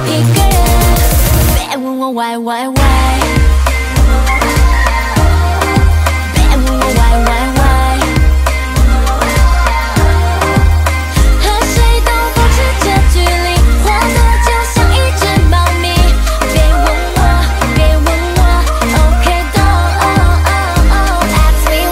一个人，别问我 why why why， 别问我 why why why， 和谁都保持着距离，活得就像一只猫咪。别问我，别问我 ，OK don't ask me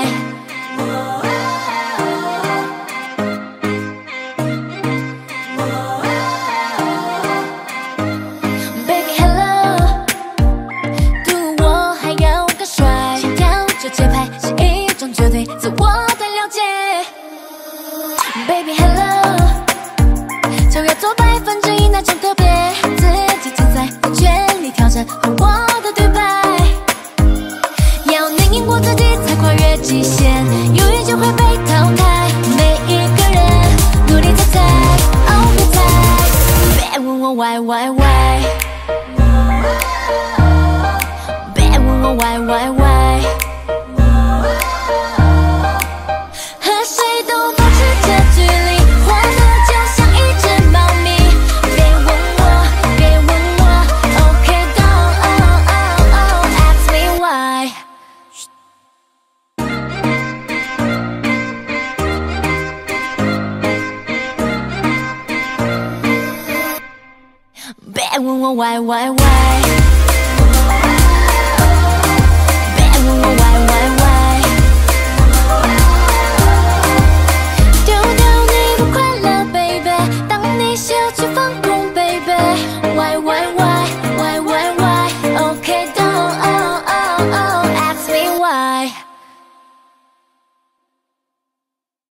why。Baby hello， 读我还要更帅，心跳着节拍是一种绝对自我的了解。Baby hello， 就要做1%那种特别，自己自在的全力调整和我的对白，要能赢过自己才跨越极限，犹豫就会被淘汰。每一个人努力在猜，哦别猜，别问我 why why why， 别问我 why why why， 和谁都保持着距离，活得就像一只猫咪。别问我，别问我 ，OK don't ask me why。别问我 why why why。